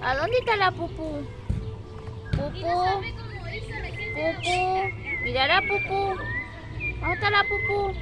¿A dónde está la Pupú? Pupú, Pupú, mira la Pupú. ¿Dónde está la Pupú?